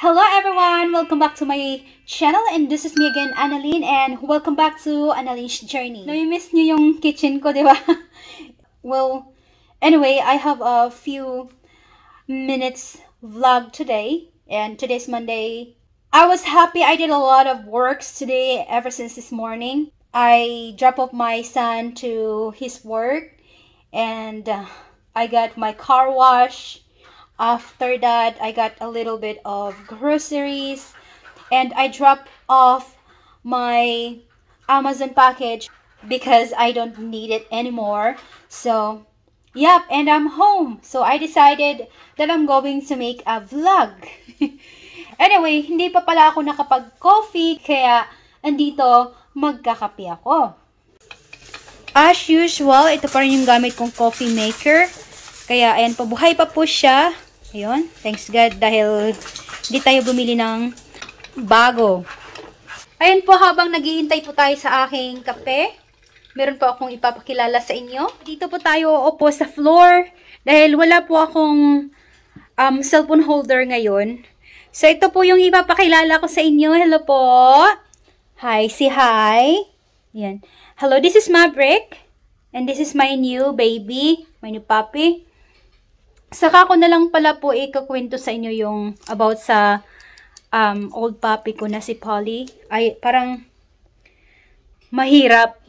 Hello everyone! Welcome back to my channel and this is me again, Annalyn, and welcome back to Annalyn's Journey. Nami-miss niyo yung kitchen ko, di ba? Well, anyway, I have a few minutes vlog today and today's Monday. I was happy. I did a lot of works today ever since this morning. I dropped off my son to his work and I got my car wash. After that, I got a little bit of groceries and I dropped off my Amazon package because I don't need it anymore. So, yep, and I'm home. So, I decided that I'm going to make a vlog. Anyway, hindi pa pala ako nakapag-coffee kaya andito magkakape ako. As usual, ito pa rin yung gamit kong coffee maker. Kaya, ayan, pabuhay pa po siya. Ayun, thanks God dahil hindi tayo bumili ng bago. Ayan po, habang naghihintay po tayo sa aking kape, meron po akong ipapakilala sa inyo. Dito po tayo uupo sa floor dahil wala po akong cellphone holder ngayon. So, ito po yung ipapakilala ko sa inyo. Hello po. Hi, say hi. Ayan. Hello, this is Maverick. And this is my new baby, my new puppy. Saka ko na lang pala po ikakwento sa inyo yung about sa old puppy ko na si Polly. Ay, parang mahirap.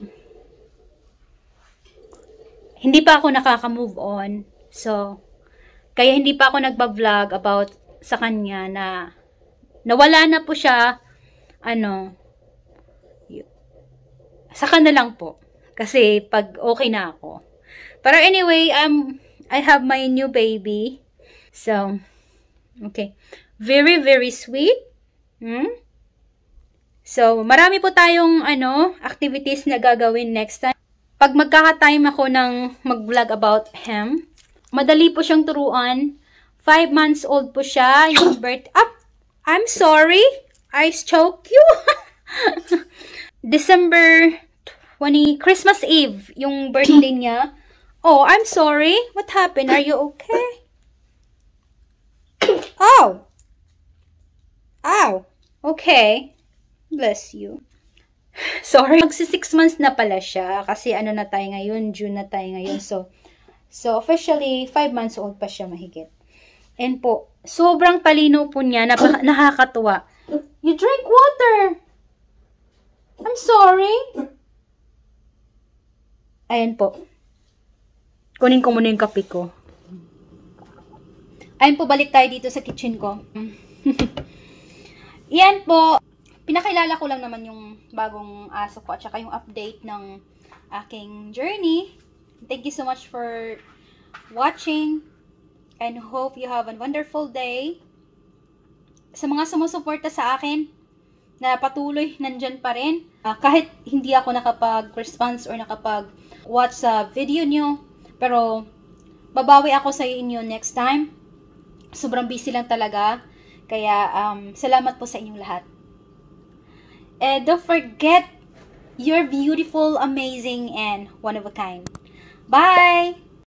Hindi pa ako nakaka-move on. So, kaya hindi pa ako nagba-vlog about sa kanya na nawala na po siya, saka na lang po. Kasi pag okay na ako. Pero anyway, I have my new baby. So, okay. Very, very sweet. So, marami po tayong, activities na gagawin next time. Pag magkaka-time ako ng mag-vlog about him, madali po siyang turuan. 5 months old po siya. Yung birth up. I'm sorry. I choke you. December 20, Christmas Eve, yung birthday niya. Oh, I'm sorry. What happened? Are you okay? Oh. Ow. Okay. Bless you. Sorry. Magsi 6 months na pala siya. Kasi ano na tayo ngayon? June na tayo ngayon. So officially, 5 months old pa siya mahigit. And po, sobrang talino po niya. Nakakatuwa. You drink water. I'm sorry. Ayan po. Kunin ko muna yung kape ko. Ayun po, balik tayo dito sa kitchen ko. Yan po. Pinakilala ko lang naman yung bagong aso ko at saka yung update ng aking journey. Thank you so much for watching and hope you have a wonderful day. Sa mga sumusuporta sa akin na patuloy nandyan pa rin. Kahit hindi ako nakapag-response or nakapag-watch sa video nyo. Pero, babawi ako sa inyo next time. Sobrang busy lang talaga. Kaya, salamat po sa inyong lahat. And don't forget, you're beautiful, amazing, and one of a kind. Bye!